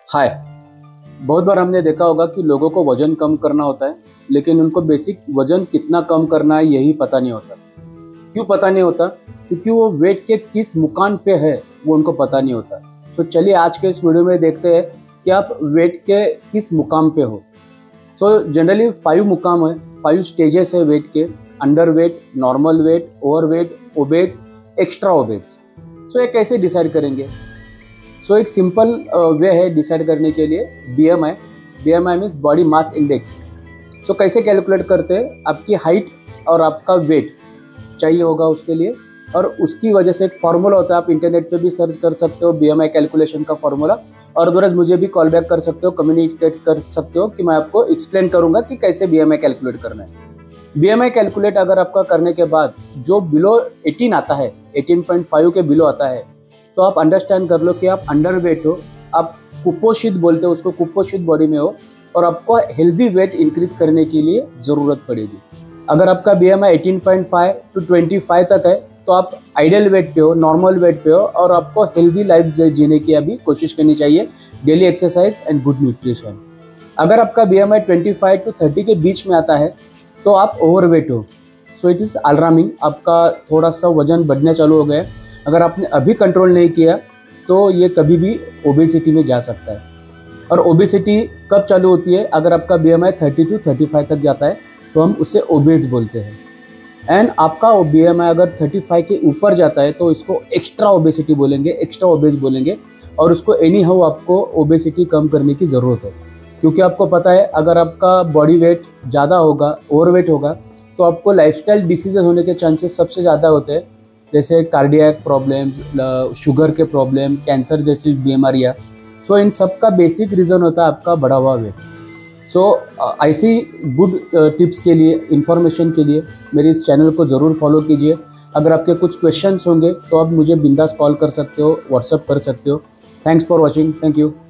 हाय। बहुत बार हमने देखा होगा कि लोगों को वजन कम करना होता है, लेकिन उनको बेसिक वजन कितना कम करना है यही पता नहीं होता। क्यों पता नहीं होता? क्योंकि वो वेट के किस मुकाम पे है वो उनको पता नहीं होता। सो चलिए आज के इस वीडियो में देखते हैं कि आप वेट के किस मुकाम पे हो। सो जनरली 5 मुकाम है, 5 स्टेजेस है वेट के: under weight, normal weight, over weight, obese, extra obese. So ये कैसे डिसाइड करेंगे? सो एक सिंपल वे है डिसाइड करने के लिए, BMI। BMI means body mass index. So कैसे कैलकुलेट करते हैं? आपकी हाइट और आपका वेट चाहिए होगा उसके लिए, और उसकी वजह से एक फार्मूला होता है। आप इंटरनेट पे भी सर्च कर सकते हो BMI कैलकुलेशन का फार्मूला, और अदरवाइज मुझे भी कॉल बैक कर सकते हो, कम्युनिकेट कर सकते हो कि मैं आपको एक्सप्लेन करूंगा कि कैसे BMI कैलकुलेट करना है। BMI कैलकुलेट अगर आपका करने के बाद जो बिलो 18 आता है, 18.5 के बिलो आता है, तो आप अंडरस्टैंड कर लो कि आप अंडर वेट हो, आप कुपोषित बोलते हो उसको, कुपोषित बॉडी में हो, और आपको हेल्दी वेट इंक्रीज करने के लिए ज़रूरत पड़ेगी। अगर आपका BMI 18.5 to 25 तक है तो आप आइडियल वेट पे हो, नॉर्मल वेट पे हो, और आपको हेल्दी लाइफ जीने की अभी कोशिश करनी चाहिए, daily exercise and good nutrition. अगर आपका BMI 25 to 30 के बीच में आता है तो आप ओवरवेट हो। सो इट इज़ अलार्मिंग, आपका थोड़ा सा वजन बढ़ने चालू हो गया है। अगर आपने अभी कंट्रोल नहीं किया तो ये कभी भी ओबेसिटी में जा सकता है। और ओबेसिटी कब चालू होती है? अगर आपका BMI 30 to 35 तक जाता है तो हम उसे ओबेज बोलते हैं। एंड आपका BMI अगर 35 के ऊपर जाता है तो इसको एक्स्ट्रा ओबेसिटी बोलेंगे, एक्स्ट्रा ओबेज बोलेंगे। और उसको एनी हाउ आपको ओबेसिटी कम करने की ज़रूरत है, क्योंकि आपको पता है अगर आपका बॉडी वेट ज़्यादा होगा, ओवरवेट होगा, तो आपको लाइफस्टाइल डिसीजेज होने के चांसेस सबसे ज़्यादा होते हैं, जैसे कार्डियक प्रॉब्लम्स, शुगर के प्रॉब्लम, कैंसर जैसी बीमारियाँ। सो इन सब का बेसिक रीज़न होता है आपका बढ़ा हुआ वेट। सो ऐसी गुड टिप्स के लिए, इन्फॉर्मेशन के लिए मेरे इस चैनल को ज़रूर फॉलो कीजिए। अगर आपके कुछ क्वेश्चंस होंगे तो आप मुझे बिंदास कॉल कर सकते हो, व्हाट्सअप कर सकते हो। Thanks for watching. Thank you.